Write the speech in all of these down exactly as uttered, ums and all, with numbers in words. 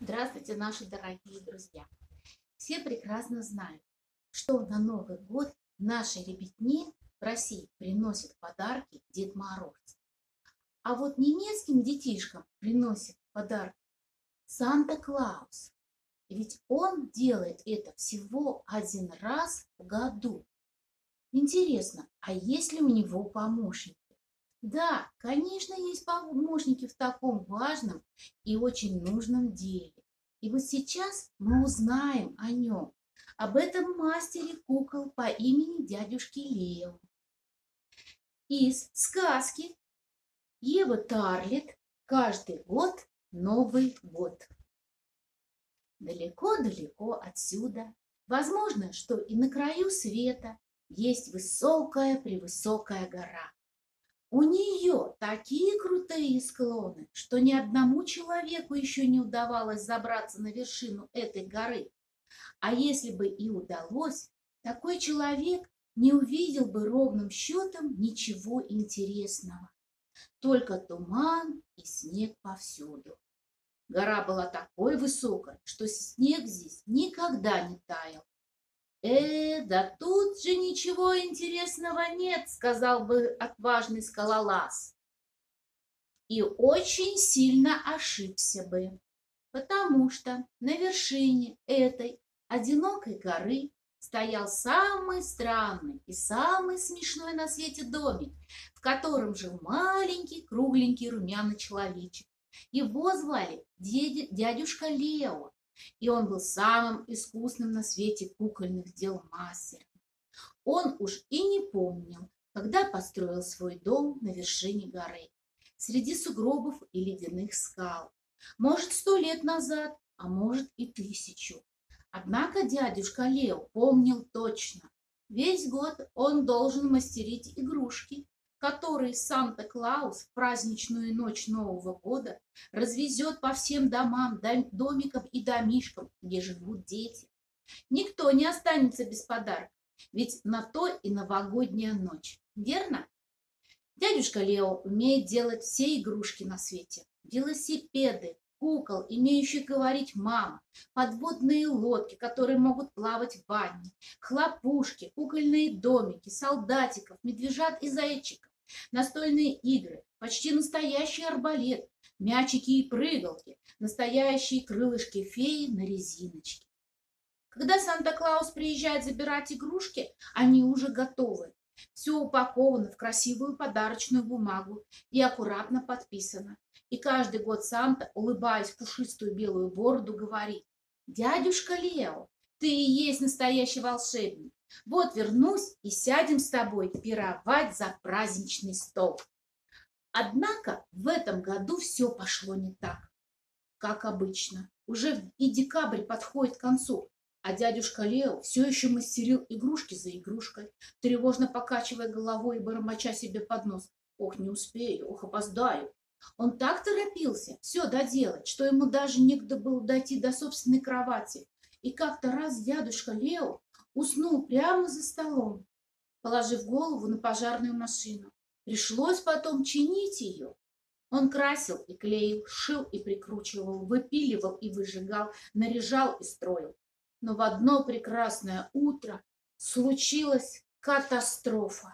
Здравствуйте, наши дорогие друзья! Все прекрасно знают, что на Новый год нашей ребятне в России приносит подарки Дед Мороз. А вот немецким детишкам приносит подарки Санта-Клаус. Ведь он делает это всего один раз в году. Интересно, а есть ли у него помощники? Да, конечно, есть помощники в таком важном и очень нужном деле. И вот сейчас мы узнаем о нем, об этом мастере кукол по имени дядюшки Лео. Из сказки Ева Тарлет «Каждый год Новый год». Далеко-далеко отсюда, возможно, что и на краю света, есть высокая-превысокая гора. У нее такие крутые склоны, что ни одному человеку еще не удавалось забраться на вершину этой горы. А если бы и удалось, такой человек не увидел бы ровным счетом ничего интересного. Только туман и снег повсюду. Гора была такой высокой, что снег здесь никогда не таял. «Э, да тут же ничего интересного нет», — сказал бы отважный скалолаз. И очень сильно ошибся бы, потому что на вершине этой одинокой горы стоял самый странный и самый смешной на свете домик, в котором жил маленький кругленький румяный человечек. Его звали дядюшка Лео. И он был самым искусным на свете кукольных дел мастером. Он уж и не помнил, когда построил свой дом на вершине горы, среди сугробов и ледяных скал. Может, сто лет назад, а может и тысячу. Однако дядюшка Лео помнил точно. Весь год он должен мастерить игрушки, который Санта-Клаус в праздничную ночь Нового года развезет по всем домам, домикам и домишкам, где живут дети. Никто не останется без подарка, ведь на то и новогодняя ночь, верно? Дядюшка Лео умеет делать все игрушки на свете. Велосипеды, кукол, имеющих говорить «мама», подводные лодки, которые могут плавать в ванне, хлопушки, кукольные домики, солдатиков, медвежат и зайчиков, настольные игры, почти настоящий арбалет, мячики и прыгалки, настоящие крылышки феи на резиночке. Когда Санта-Клаус приезжает забирать игрушки, они уже готовы. Все упаковано в красивую подарочную бумагу и аккуратно подписано. И каждый год Санта, улыбаясь в пушистую белую бороду, говорит: «Дядюшка Лео, ты и есть настоящий волшебник. Вот вернусь и сядем с тобой пировать за праздничный стол». Однако в этом году все пошло не так, как обычно. Уже и декабрь подходит к концу, а дядюшка Лео все еще мастерил игрушки за игрушкой, тревожно покачивая головой и бормоча себе под нос: «Ох, не успею, ох, опоздаю». Он так торопился все доделать, что ему даже некогда было дойти до собственной кровати. И как-то раз дядюшка Лео уснул прямо за столом, положив голову на пожарную машину. Пришлось потом чинить ее. Он красил и клеил, шил и прикручивал, выпиливал и выжигал, наряжал и строил. Но в одно прекрасное утро случилась катастрофа.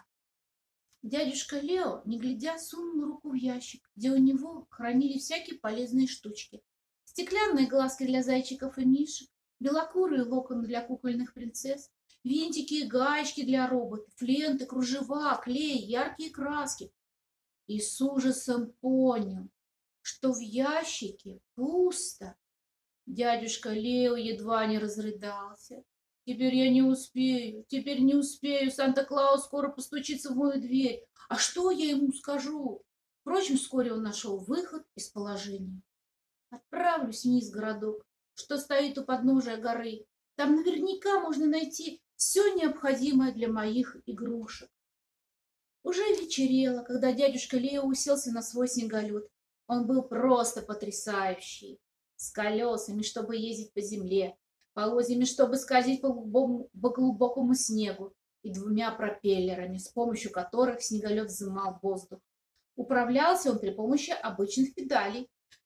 Дядюшка Лео, не глядя, сунул руку в ящик, где у него хранили всякие полезные штучки. Стеклянные глазки для зайчиков и мишек, белокурые локоны для кукольных принцесс, винтики и гаечки для роботов, ленты, кружева, клей, яркие краски. И с ужасом понял, что в ящике пусто. Дядюшка Лео едва не разрыдался. «Теперь я не успею, теперь не успею. Санта-Клаус скоро постучится в мою дверь. А что я ему скажу?» Впрочем, вскоре он нашел выход из положения. «Отправлюсь вниз в городок, что стоит у подножия горы. Там наверняка можно найти все необходимое для моих игрушек». Уже вечерело, когда дядюшка Лео уселся на свой снеголед. Он был просто потрясающий. С колесами, чтобы ездить по земле, полозьями, чтобы скользить по глубокому, по глубокому снегу, и двумя пропеллерами, с помощью которых снеголед взымал воздух. Управлялся он при помощи обычных педалей.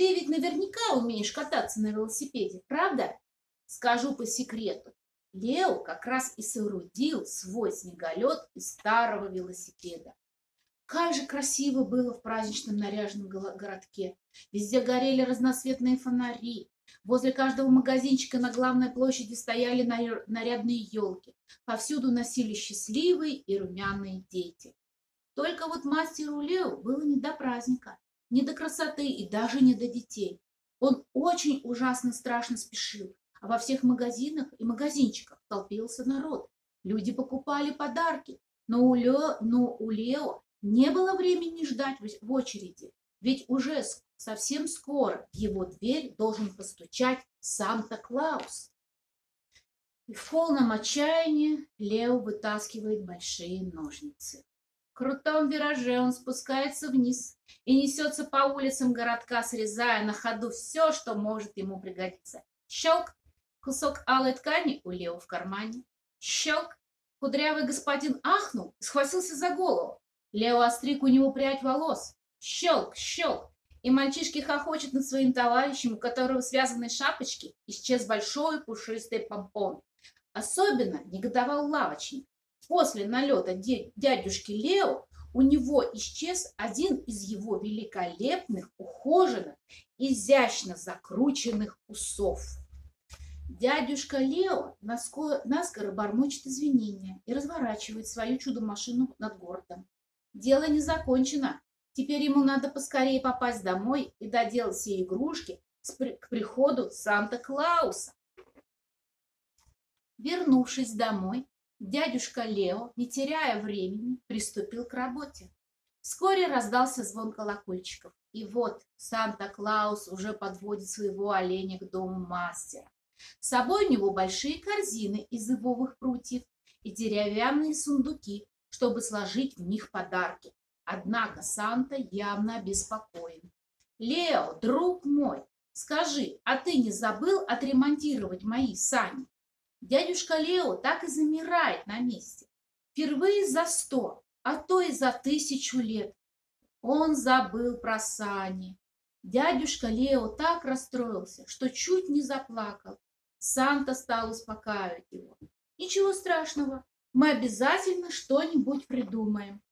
Ты ведь наверняка умеешь кататься на велосипеде, правда? Скажу по секрету. Лео как раз и соорудил свой снеголед из старого велосипеда. Как же красиво было в праздничном наряженном городке. Везде горели разноцветные фонари. Возле каждого магазинчика на главной площади стояли нарядные елки. Повсюду носили счастливые и румяные дети. Только вот мастеру Лео было не до праздника, не до красоты и даже не до детей. Он очень ужасно страшно спешил, а во всех магазинах и магазинчиках толпился народ. Люди покупали подарки, но у Лео, но у Лео не было времени ждать в очереди, ведь уже совсем скоро в его дверь должен постучать Санта-Клаус. И в полном отчаянии Лео вытаскивает большие ножницы. В крутом вираже он спускается вниз и несется по улицам городка, срезая на ходу все, что может ему пригодиться. Щелк! Кусок алой ткани у Лео в кармане. Щелк! Кудрявый господин ахнул и схватился за голову. Лео остриг у него прядь волос. Щелк! Щелк! И мальчишки хохочет над своим товарищем, у которого в связанной шапочке исчез большой пушистый помпон. Особенно негодовал лавочник. После налета дядюшки Лео у него исчез один из его великолепных, ухоженных, изящно закрученных усов. Дядюшка Лео наскоро бормочет извинения и разворачивает свою чудо-машину над городом. Дело не закончено. Теперь ему надо поскорее попасть домой и доделать все игрушки к приходу Санта-Клауса. Вернувшись домой, дядюшка Лео, не теряя времени, приступил к работе. Вскоре раздался звон колокольчиков, и вот Санта-Клаус уже подводит своего оленя к дому мастера. С собой у него большие корзины из ивовых прутьев и деревянные сундуки, чтобы сложить в них подарки. Однако Санта явно обеспокоен. «Лео, друг мой, скажи, а ты не забыл отремонтировать мои сани?» Дядюшка Лео так и замирает на месте. Впервые за сто, а то и за тысячу лет. Он забыл про сани. Дядюшка Лео так расстроился, что чуть не заплакал. Санта стал успокаивать его. «Ничего страшного, мы обязательно что-нибудь придумаем».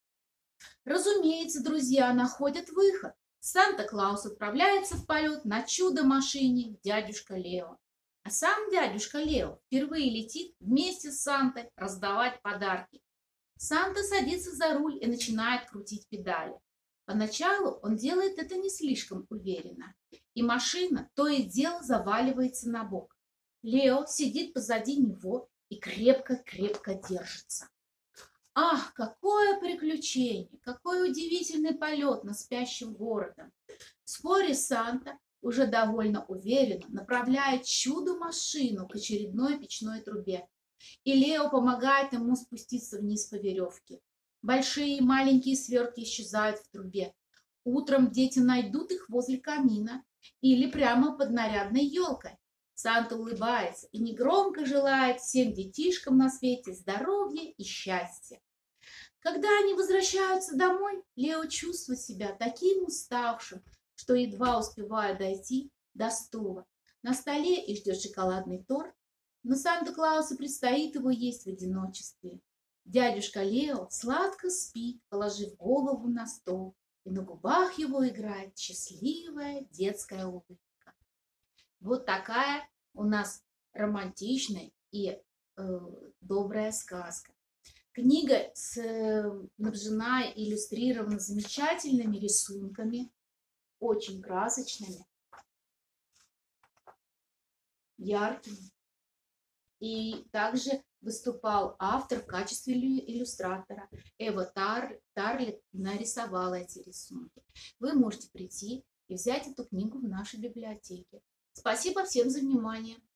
Разумеется, друзья находят выход. Санта-Клаус отправляется в полет на чудо-машине дядюшка Лео. А сам дядюшка Лео впервые летит вместе с Сантой раздавать подарки. Санта садится за руль и начинает крутить педали. Поначалу он делает это не слишком уверенно, и машина то и дело заваливается на бок. Лео сидит позади него и крепко-крепко держится. Ах, какое приключение, какой удивительный полет над спящим городом! Вскоре Санта уже довольно уверенно направляет чудо-машину к очередной печной трубе, и Лео помогает ему спуститься вниз по веревке. Большие и маленькие свертки исчезают в трубе. Утром дети найдут их возле камина или прямо под нарядной елкой. Санта улыбается и негромко желает всем детишкам на свете здоровья и счастья. Когда они возвращаются домой, Лео чувствует себя таким уставшим, что едва успевает дойти до стула. На столе их ждет шоколадный торт, но Санта-Клаусу предстоит его есть в одиночестве. Дядюшка Лео сладко спит, положив голову на стол, и на губах его играет счастливая детская улыбка. Вот такая у нас романтичная и э, добрая сказка. Книга снабжена и иллюстрирована замечательными рисунками, очень красочными, яркими. И также выступал автор в качестве иллюстратора. Эва Тар, Тарлет нарисовала эти рисунки. Вы можете прийти и взять эту книгу в нашей библиотеке. Спасибо всем за внимание.